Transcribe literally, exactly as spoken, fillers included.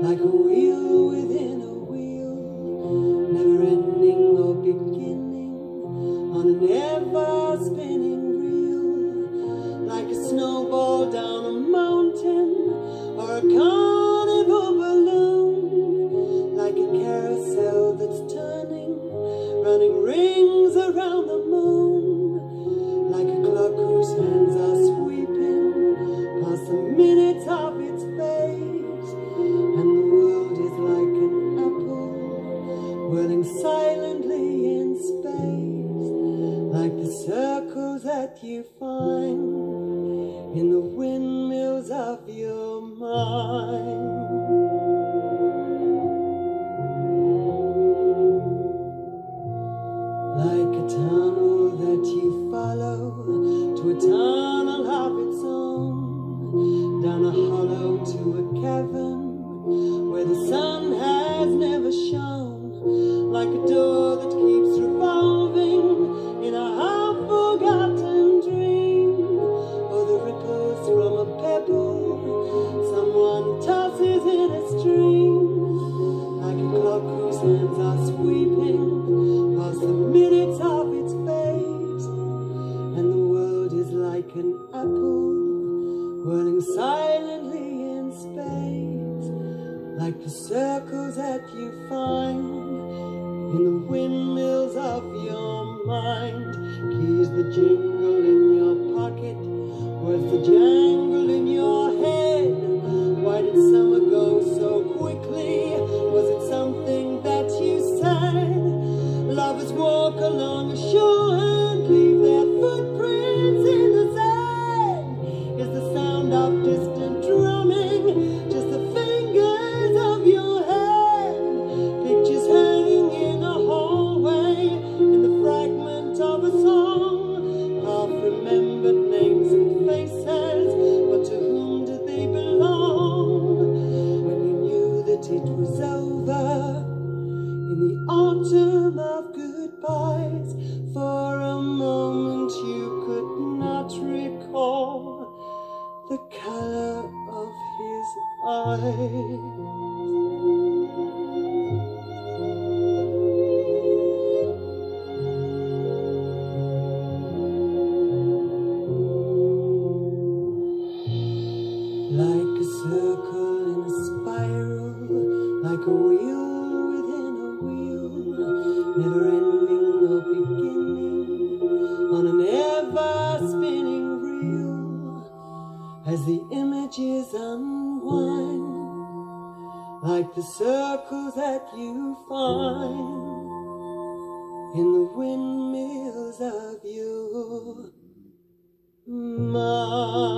like a wheel within a wheel, never ending or beginning, on an ever spinning reel, like a snowball down a mountain or a carnival balloon, like a carousel that's turning, running rings around the moon, like a clock whose hands are sweeping past the minutes of its face, and the world is like an apple whirling silently in space, like the circles that you find in the windmills of your mind. Like a tunnel that you follow to a tunnel of its own, down a hollow to a cavern where the sun has never shone, like a door that keeps revolving in a half-forgotten dream, or the ripples from a pebble someone tosses in a stream, like a clock whose hands are sweeping past the minutes of its face, and the world is like an apple whirling silently in space, like the circles that you find in the windmills of your mind. Keys the jingle in your pocket, words the jangle in your head. Why did summer go so quickly? Was it something that you said? Lovers walk along a shore and leave their footprints in the sand. Is the sound of distant drumming just the fingers of your hand? Pictures hanging in a hallway in the fragment of a song, half remembered names and faces, but to whom did they belong? When you knew that it was over in the autumn of goodbyes, for a moment you could not recall the color of his eyes. Like a circle in a spiral, like a wheel within a wheel, never ending or beginning, on an ever spinning reel, as the images unwind, like the circles that you find in the windmills of your mind.